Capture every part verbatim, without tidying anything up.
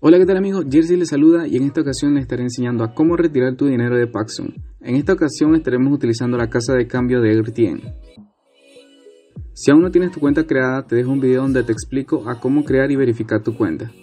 Hola, ¿qué tal amigos? Jersey les saluda y en esta ocasión les estaré enseñando a cómo retirar tu dinero de Paxum. En esta ocasión estaremos utilizando la casa de cambio de R T N. Si aún no tienes tu cuenta creada, te dejo un video donde te explico a cómo crear y verificar tu cuenta.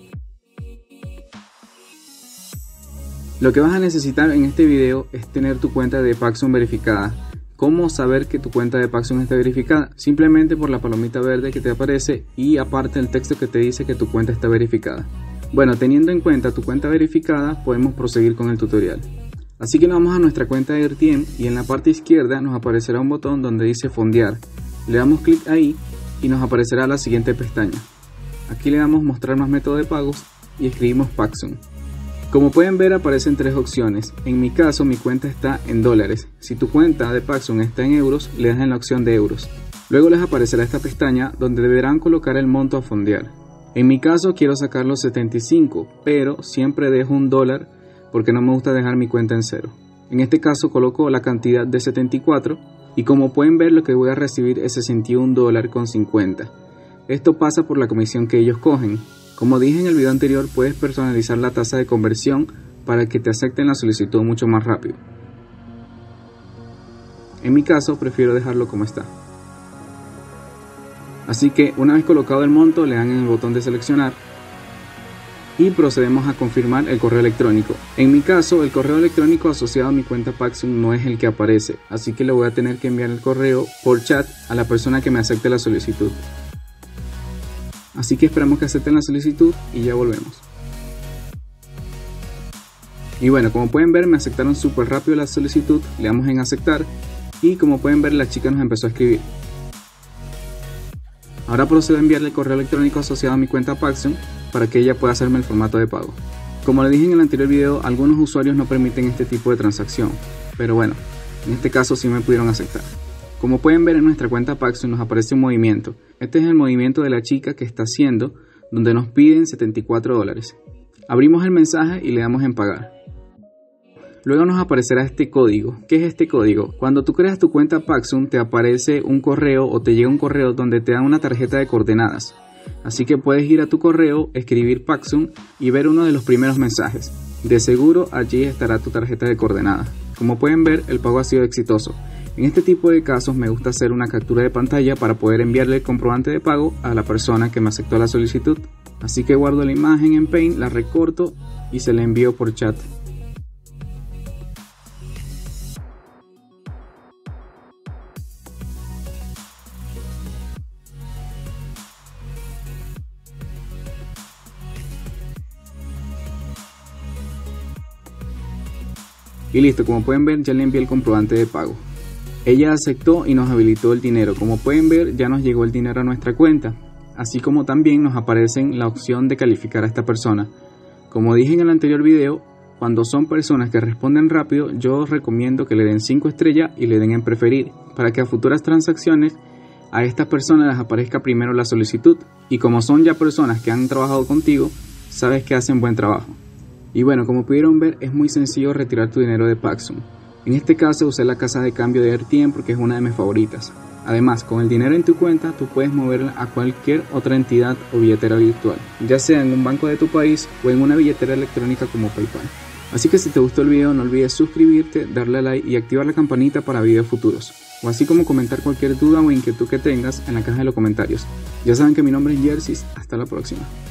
Lo que vas a necesitar en este video es tener tu cuenta de Paxum verificada. ¿Cómo saber que tu cuenta de Paxum está verificada? Simplemente por la palomita verde que te aparece y aparte el texto que te dice que tu cuenta está verificada. Bueno, teniendo en cuenta tu cuenta verificada, podemos proseguir con el tutorial. Así que nos vamos a nuestra cuenta de R T N y en la parte izquierda nos aparecerá un botón donde dice fondear. Le damos clic ahí y nos aparecerá la siguiente pestaña. Aquí le damos mostrar más métodos de pagos y escribimos Paxum. Como pueden ver, aparecen tres opciones. En mi caso, mi cuenta está en dólares. Si tu cuenta de Paxum está en euros, le das en la opción de euros. Luego les aparecerá esta pestaña donde deberán colocar el monto a fondear. En mi caso quiero sacar los setenta y cinco, pero siempre dejo un dólar porque no me gusta dejar mi cuenta en cero. En este caso coloco la cantidad de setenta y cuatro y como pueden ver lo que voy a recibir es sesenta y un dólares con cincuenta. Esto pasa por la comisión que ellos cogen. Como dije en el video anterior, puedes personalizar la tasa de conversión para que te acepten la solicitud mucho más rápido. En mi caso prefiero dejarlo como está. Así que una vez colocado el monto, le dan en el botón de seleccionar y procedemos a confirmar el correo electrónico. En mi caso, el correo electrónico asociado a mi cuenta Paxum no es el que aparece, así que le voy a tener que enviar el correo por chat a la persona que me acepte la solicitud. Así que esperamos que acepten la solicitud y ya volvemos. Y bueno, como pueden ver, me aceptaron súper rápido la solicitud, le damos en aceptar y como pueden ver, la chica nos empezó a escribir. Ahora procedo a enviarle el correo electrónico asociado a mi cuenta Paxum para que ella pueda hacerme el formato de pago. Como le dije en el anterior video, algunos usuarios no permiten este tipo de transacción, pero bueno, en este caso sí me pudieron aceptar. Como pueden ver en nuestra cuenta Paxum nos aparece un movimiento. Este es el movimiento de la chica que está haciendo, donde nos piden setenta y cuatro dólares. Abrimos el mensaje y le damos en pagar. Luego nos aparecerá este código. ¿Qué es este código? Cuando tú creas tu cuenta Paxum te aparece un correo o te llega un correo donde te dan una tarjeta de coordenadas. Así que puedes ir a tu correo, escribir Paxum y ver uno de los primeros mensajes. De seguro allí estará tu tarjeta de coordenadas. Como pueden ver, el pago ha sido exitoso. En este tipo de casos me gusta hacer una captura de pantalla para poder enviarle el comprobante de pago a la persona que me aceptó la solicitud. Así que guardo la imagen en Paint, la recorto y se la envío por chat. Y listo, como pueden ver ya le envié el comprobante de pago. Ella aceptó y nos habilitó el dinero. Como pueden ver ya nos llegó el dinero a nuestra cuenta. Así como también nos aparecen la opción de calificar a esta persona. Como dije en el anterior video, cuando son personas que responden rápido, yo os recomiendo que le den cinco estrellas y le den en preferir, para que a futuras transacciones a estas personas les aparezca primero la solicitud. Y como son ya personas que han trabajado contigo, sabes que hacen buen trabajo. Y bueno, como pudieron ver, es muy sencillo retirar tu dinero de Paxum. En este caso usé la casa de cambio de R T N porque es una de mis favoritas. Además, con el dinero en tu cuenta, tú puedes moverla a cualquier otra entidad o billetera virtual, ya sea en un banco de tu país o en una billetera electrónica como PayPal. Así que si te gustó el video, no olvides suscribirte, darle a like y activar la campanita para videos futuros. O así como comentar cualquier duda o inquietud que tengas en la caja de los comentarios. Ya saben que mi nombre es Jersey, hasta la próxima.